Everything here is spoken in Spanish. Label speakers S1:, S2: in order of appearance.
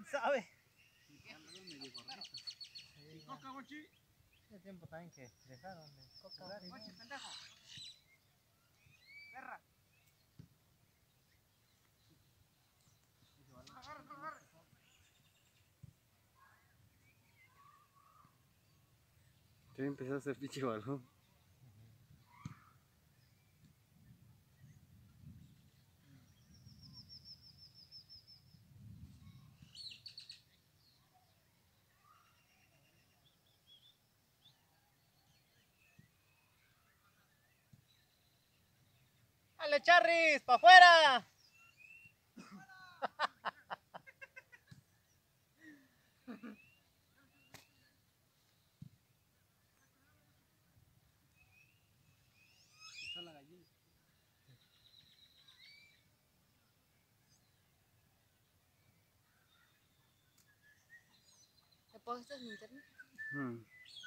S1: sabe?
S2: ¿Y coca, Guachi?
S1: Hace tiempo también que dejaron de jugar y
S2: Guachi,
S1: no.
S2: pendejo. Perra. Agarra.
S3: Ya empezó a hacer pinche balón.
S1: ¡Dale, Charris! ¡Pa' afuera!
S2: Está la gallina.
S4: ¿Le puedo estar en internet?
S3: Mm.